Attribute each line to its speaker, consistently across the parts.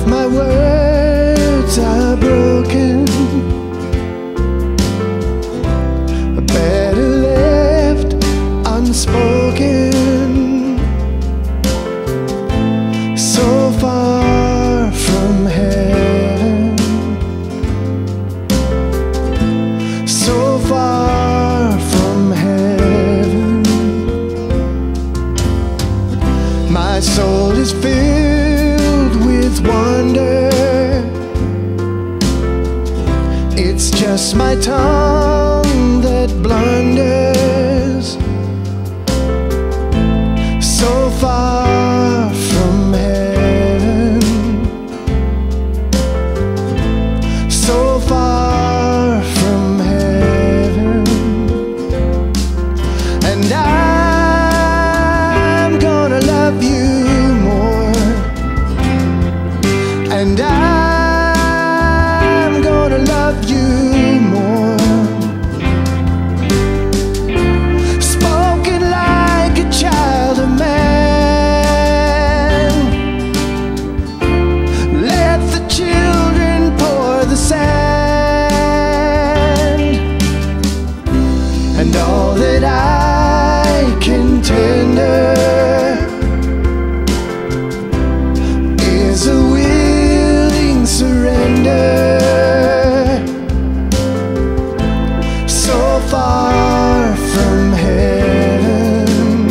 Speaker 1: my words are broken, better left unspoken. So far from heaven, so far from heaven. My soul is filled with wonder. It's just my tongue that blunders. So far from heaven, so far from heaven. And I'm gonna love you more, and I'm gonna love you more. Spoken like a child of man. Let the children pour the sand, and all that I can tender is a willing surrender. So far from heaven,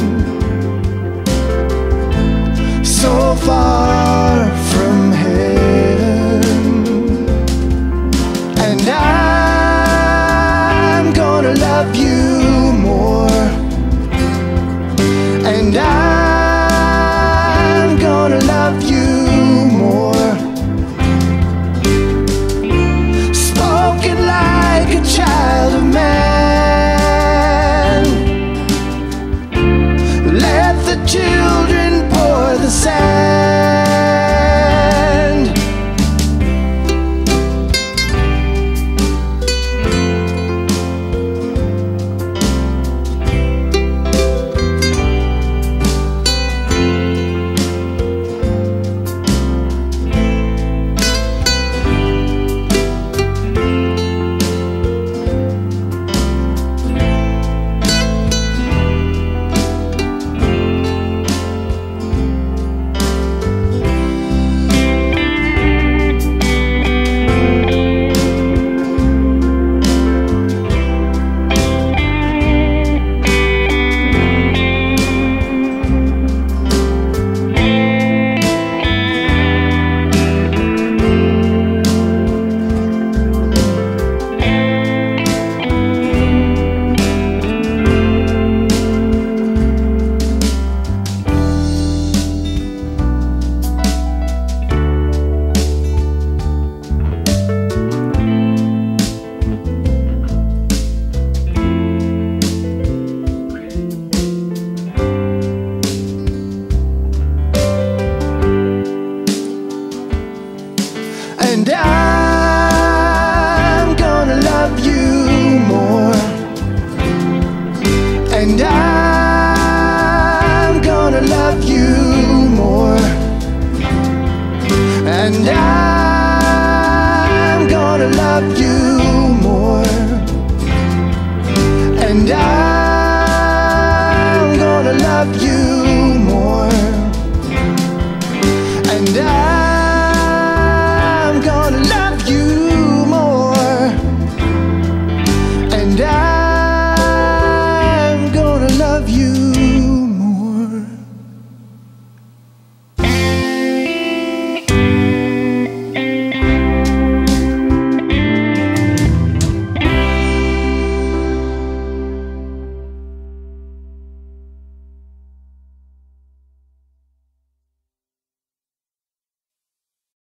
Speaker 1: so far from heaven. And I'm gonna love you more, and I'm gonna love you more. Spoken like a child of man. Let the children pour the sand. And I'm gonna love you more, and I'm gonna love you more, and I'm gonna love you more, and I'm gonna love you